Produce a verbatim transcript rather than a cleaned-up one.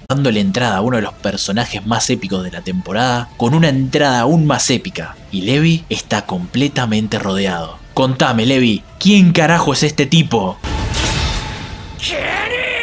dándole entrada a uno de los personajes más épicos de la temporada, con una entrada aún más épica, y Levi está completamente rodeado. Contame, Levi, ¿quién carajo es este tipo? ¿Quién